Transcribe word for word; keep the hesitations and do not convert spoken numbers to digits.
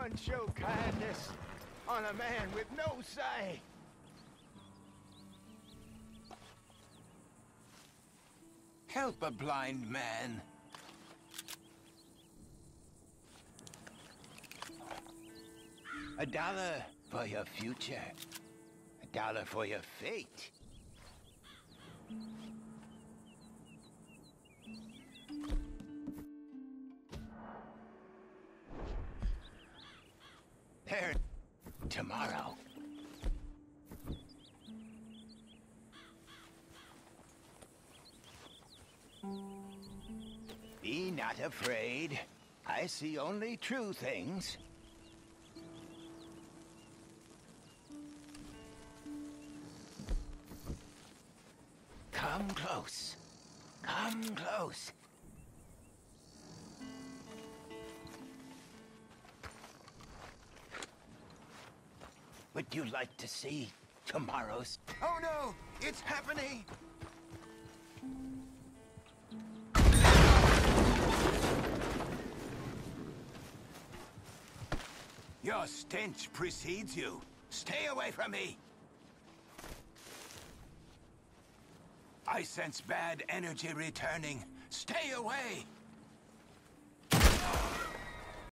anyone show kindness on a man with no sight? Help a blind man. A dollar for your future. A dollar for your fate. There. Tomorrow. Be not afraid. I see only true things. Come close. Come close. Would you like to see tomorrow's? Oh no! It's happening! Your stench precedes you. Stay away from me! I sense bad energy returning. Stay away!